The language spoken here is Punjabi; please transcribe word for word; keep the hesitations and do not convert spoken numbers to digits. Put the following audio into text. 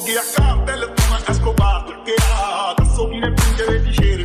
ਗਿਆ ਕਾਤਲ ਤੂੰ ਐਸਕੋਬਾਰ ਲੱਗਿਆ ਦੱਸੋ ਕਿਨੇ ਪਿੰਜਰੇ ਦੀ ਸ਼ੇਰ